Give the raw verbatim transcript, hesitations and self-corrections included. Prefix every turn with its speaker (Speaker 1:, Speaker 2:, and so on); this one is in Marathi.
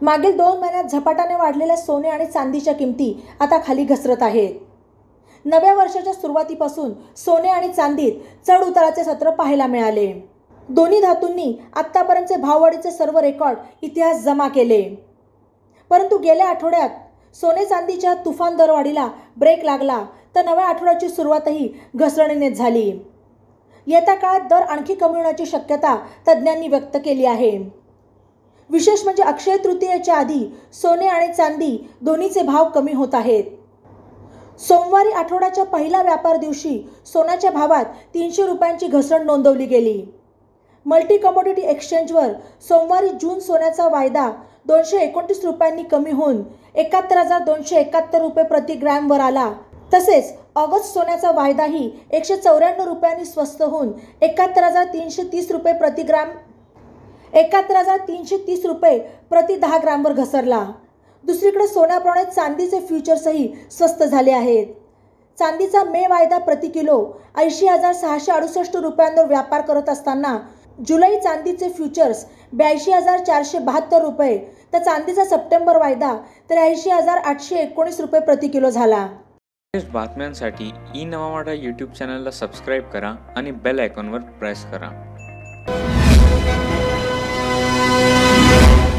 Speaker 1: मागील दोन महिन्यात झपाट्याने वाढलेल्या सोने आणि चांदीच्या किमती आता खाली घसरत आहेत। नव्या वर्षाच्या सुरुवातीपासून सोने आणि चांदीत चढ उताराचे सत्र पाहायला मिळाले। दोन्ही धातूंनी आत्तापर्यंतचे भाववाढीचे सर्व रेकॉर्ड इतिहास जमा केले। परंतु गेल्या आठवड्यात सोने चांदीच्या तुफान दरवाढीला ब्रेक लागला तर नव्या आठवड्याची सुरुवातही घसरणीनेच झाली। येत्या काळात दर आणखी कमी होण्याची शक्यता तज्ज्ञांनी व्यक्त केली आहे। विशेष म्हणजे अक्षय तृतीयेच्या आधी सोने आणि चांदी दोन्हीचे भाव कमी होत आहेत। सोमवारी आठवड्याच्या पहिल्या व्यापार दिवशी सोन्याच्या भावात तीनशे रुपयांची घसरण नोंदवली गेली। मल्टी कमोडिटी एक्सचेंजवर सोमवारी जून सोन्याचा वायदा दोनशे एकोणतीस रुपयांनी कमी होऊन एकाहत्तर हजार दोनशे एकाहत्तर रुपये प्रति ग्रॅमवर आला। तसेच ऑगस्ट सोन्याचा वायदाही एकशे चौऱ्याण्णव रुपयांनी स्वस्त होऊन एकाहत्तर हजार तीनशे तीस रुपये प्रति ग्रॅम एकाहत्तर हजार तीनशे तीस रुपये प्रति दहा ग्रॅमवर घसरला। दुसरीकडे सोन्याप्रमाणे चांदीचे फ्युचर्सही स्वस्त झाले आहेत। चांदीचा मे वायदा प्रति किलो ऐंशी हजार सहाशे अडुसष्ट रुपयांवर व्यापार करत असताना जुलै चांदीचे फ्युचर्स ब्याऐंशी हजार चारशे बहात्तर रुपये तर चांदीचा सप्टेंबर वायदा त्र्याऐंशी हजार आठशे एकोणीस रुपये प्रति किलो झाला।
Speaker 2: बातम्यांसाठी ई नवा मराठा यूट्यूब चॅनलला सबस्क्राईब करा आणि बेल आयकॉनवर प्रेस करा।